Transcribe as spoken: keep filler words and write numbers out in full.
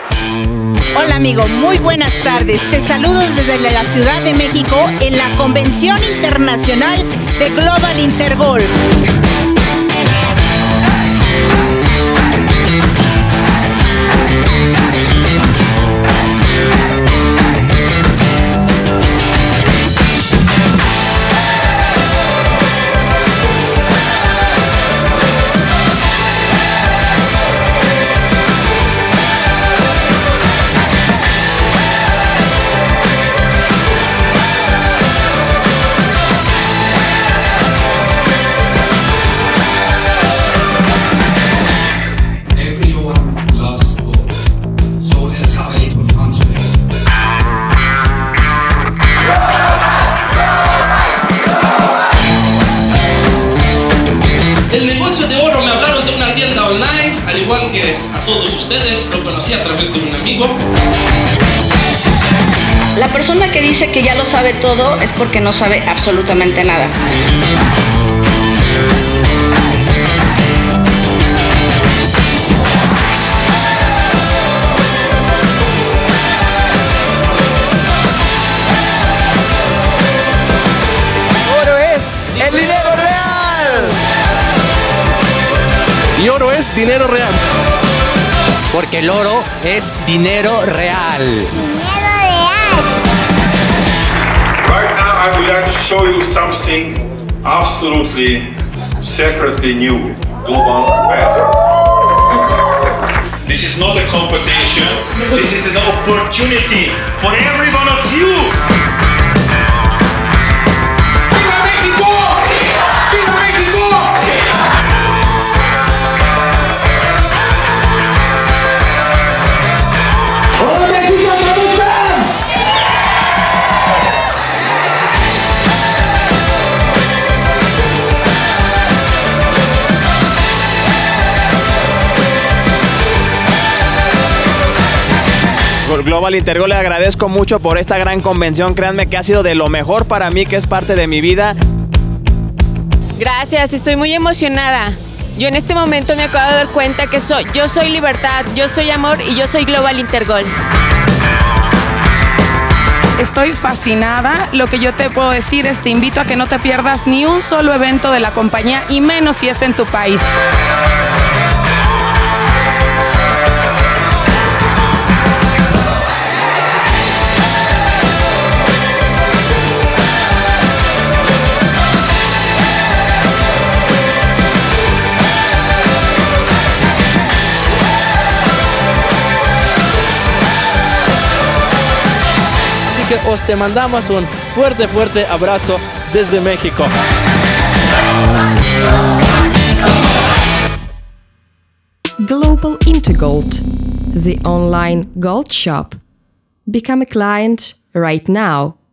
Hola amigo, muy buenas tardes. Te saludo desde la Ciudad de México en la Convención Internacional de Global Intergol. Igual que a todos ustedes, lo conocí a través de un amigo. La persona que dice que ya lo sabe todo es porque no sabe absolutamente nada. Oro es el dinero real. Y oro es dinero real. Porque el oro es dinero real. Dinero real. Right now I would like to show you something absolutely secretly new. Global weather. This is not a competition. This is an opportunity for every one of you. Global Intergol, le agradezco mucho por esta gran convención. Créanme que ha sido de lo mejor para mí, que es parte de mi vida. Gracias, estoy muy emocionada. Yo en este momento me acabo de dar cuenta que soy, yo soy libertad, yo soy amor y yo soy Global Intergol. Estoy fascinada. Lo que yo te puedo decir es te invito a que no te pierdas ni un solo evento de la compañía y menos si es en tu país. Que os te mandamos un fuerte, fuerte abrazo desde México. Global Intergold, the online gold shop. Become a client right now.